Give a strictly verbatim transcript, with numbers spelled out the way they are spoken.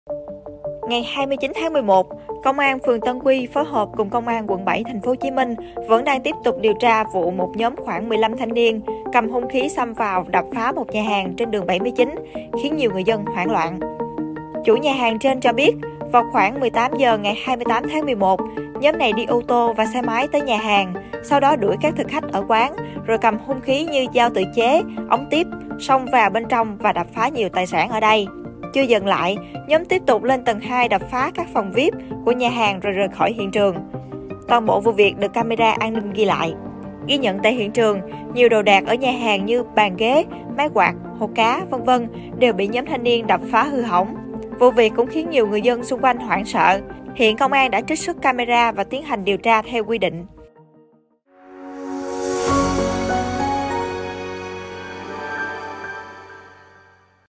Ngày hai mươi chín tháng mười một, Công an phường Tân Quy phối hợp cùng Công an quận bảy thành phố Hồ Chí Minh vẫn đang tiếp tục điều tra vụ một nhóm khoảng mười lăm thanh niên cầm hung khí xông vào đập phá một nhà hàng trên đường bảy mươi chín, khiến nhiều người dân hoảng loạn. Chủ nhà hàng trên cho biết, vào khoảng mười tám giờ ngày hai mươi tám tháng mười một, nhóm này đi ô tô và xe máy tới nhà hàng, sau đó đuổi các thực khách ở quán, rồi cầm hung khí như dao tự chế, ống tiếp, xông vào bên trong và đập phá nhiều tài sản ở đây. Chưa dừng lại, nhóm tiếp tục lên tầng hai đập phá các phòng vi ai pi của nhà hàng rồi rời khỏi hiện trường. Toàn bộ vụ việc được camera an ninh ghi lại. Ghi nhận tại hiện trường, nhiều đồ đạc ở nhà hàng như bàn ghế, máy quạt, hồ cá, vân vân đều bị nhóm thanh niên đập phá hư hỏng. Vụ việc cũng khiến nhiều người dân xung quanh hoảng sợ. Hiện công an đã trích xuất camera và tiến hành điều tra theo quy định.